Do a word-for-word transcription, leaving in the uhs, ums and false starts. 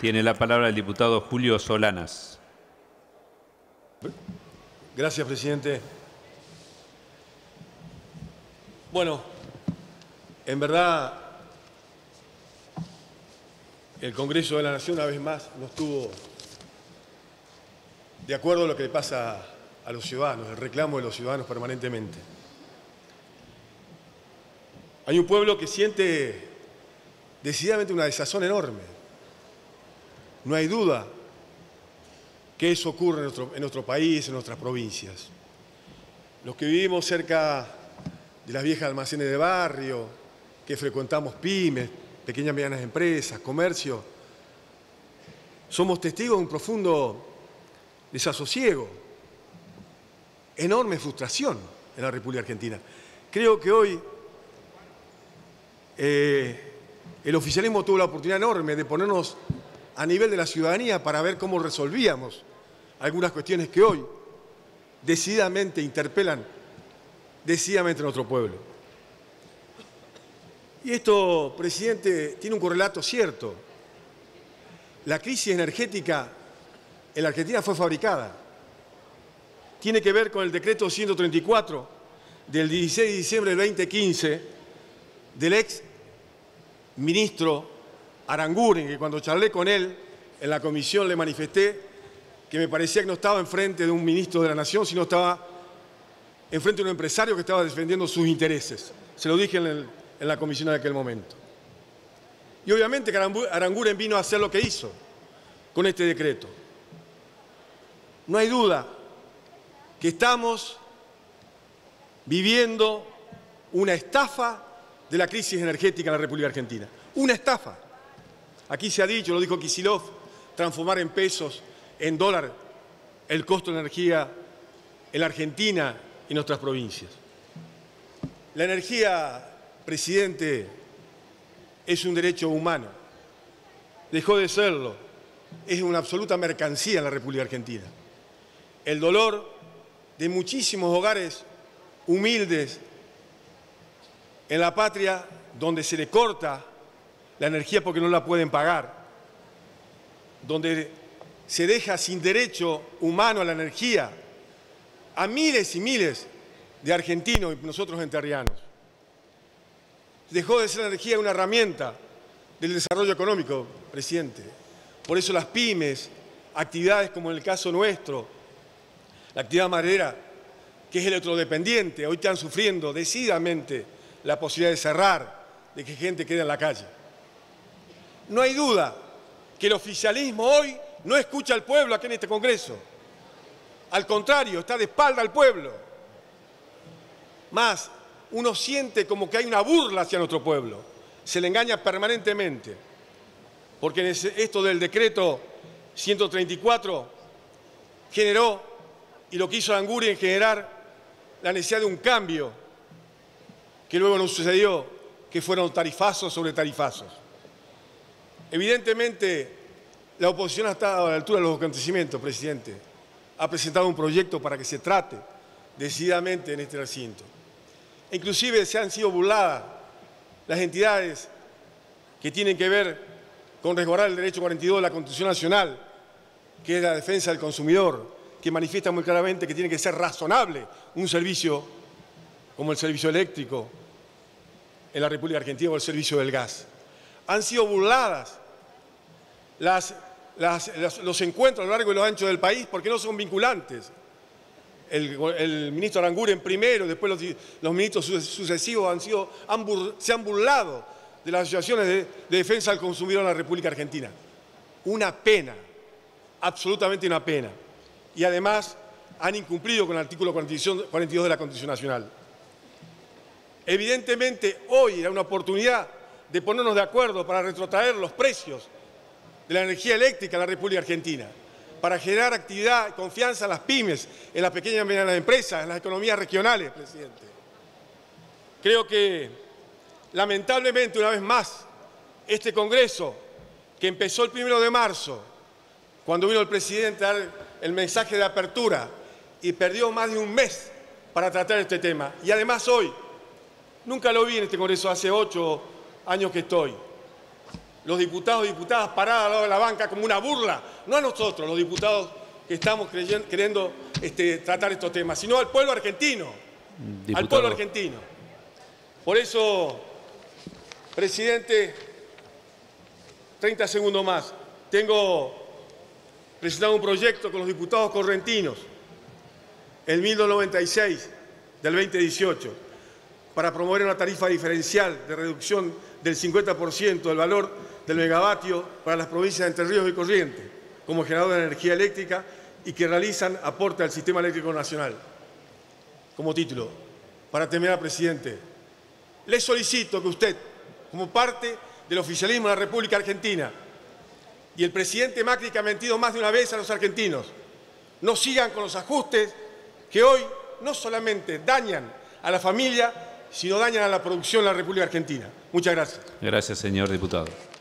Tiene la palabra el diputado Julio Solanas. Gracias, presidente. Bueno, en verdad, el Congreso de la Nación una vez más no estuvo de acuerdo a lo que le pasa a los ciudadanos, el reclamo de los ciudadanos permanentemente. Hay un pueblo que siente decididamente una desazón enorme. No hay duda que eso ocurre en nuestro, en nuestro país, en nuestras provincias. Los que vivimos cerca de las viejas almacenes de barrio, que frecuentamos pymes, pequeñas y medianas empresas, comercio, somos testigos de un profundo desasosiego, enorme frustración en la República Argentina. Creo que hoy eh, el oficialismo tuvo la oportunidad enorme de ponernos a nivel de la ciudadanía para ver cómo resolvíamos algunas cuestiones que hoy decididamente interpelan decididamente a nuestro pueblo. Y esto, presidente, tiene un correlato cierto. La crisis energética en la Argentina fue fabricada. Tiene que ver con el decreto ciento treinta y cuatro del dieciséis de diciembre del dos mil quince del ex ministro Aranguren, que cuando charlé con él en la comisión le manifesté que me parecía que no estaba enfrente de un ministro de la Nación, sino estaba enfrente de un empresario que estaba defendiendo sus intereses. Se lo dije en, el, en la comisión en aquel momento. Y obviamente que Aranguren vino a hacer lo que hizo con este decreto. No hay duda que estamos viviendo una estafa de la crisis energética en la República Argentina. Una estafa. Aquí se ha dicho, lo dijo Kicillof, transformar en pesos, en dólar, el costo de la energía en la Argentina y en nuestras provincias. La energía, presidente, es un derecho humano. Dejó de serlo. Es una absoluta mercancía en la República Argentina. El dolor de muchísimos hogares humildes en la patria donde se le corta la energía porque no la pueden pagar, donde se deja sin derecho humano a la energía a miles y miles de argentinos y nosotros entrerrianos. Dejó de ser la energía una herramienta del desarrollo económico, presidente. Por eso las pymes, actividades como en el caso nuestro, la actividad maderera, que es electrodependiente, hoy están sufriendo decididamente la posibilidad de cerrar, de que gente quede en la calle. No hay duda que el oficialismo hoy no escucha al pueblo aquí en este Congreso. Al contrario, está de espalda al pueblo. Más, uno siente como que hay una burla hacia nuestro pueblo. Se le engaña permanentemente. Porque esto del decreto ciento treinta y cuatro generó, y lo que hizo Aranguren, generar la necesidad de un cambio, que luego no sucedió, que fueron tarifazos sobre tarifazos. Evidentemente, la oposición ha estado a la altura de los acontecimientos, presidente. Ha presentado un proyecto para que se trate decididamente en este recinto. E inclusive se han sido burladas las entidades que tienen que ver con resguardar el derecho cuarenta y dos de la Constitución Nacional, que es la defensa del consumidor, que manifiesta muy claramente que tiene que ser razonable un servicio como el servicio eléctrico en la República Argentina o el servicio del gas. Han sido burladas las, las, las, los encuentros a lo largo y lo ancho del país porque no son vinculantes. El, el ministro Aranguren primero, después los, los ministros sucesivos han sido, han bur, se han burlado de las asociaciones de, de defensa del consumidor en la República Argentina. Una pena, absolutamente una pena. Y además han incumplido con el artículo cuarenta y dos de la Constitución Nacional. Evidentemente, hoy era una oportunidad de ponernos de acuerdo para retrotraer los precios de la energía eléctrica en la República Argentina, para generar actividad y confianza en las pymes, en las pequeñas y medianas empresas, en las economías regionales, presidente. Creo que, lamentablemente, una vez más, este Congreso, que empezó el primero de marzo, cuando vino el presidente a dar el mensaje de apertura, y perdió más de un mes para tratar este tema, y además hoy, nunca lo vi en este Congreso, hace ocho años que estoy, los diputados y diputadas paradas al lado de la banca como una burla, no a nosotros, los diputados que estamos creyendo, queriendo este, tratar estos temas, sino al pueblo argentino, Diputado. al pueblo argentino. Por eso, presidente, treinta segundos más, tengo presentado un proyecto con los diputados correntinos, el mil doscientos noventa y seis del veinte dieciocho, para promover una tarifa diferencial de reducción del cincuenta por ciento del valor del megavatio para las provincias de Entre Ríos y Corrientes, como generador de energía eléctrica y que realizan aporte al sistema eléctrico nacional. Como título, para terminar, presidente, le solicito que usted, como parte del oficialismo de la República Argentina, y el presidente Macri, que ha mentido más de una vez a los argentinos, no sigan con los ajustes que hoy no solamente dañan a la familia, sino dañan a la producción de la República Argentina. Muchas gracias. Gracias, señor diputado.